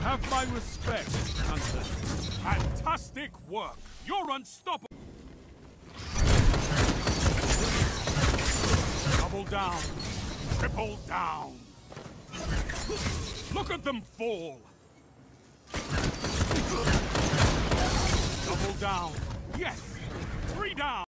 have my respect, Hunter. Fantastic work. You're unstoppable. Double down. Triple down. Look at them fall. Double down. Yes. 3 down.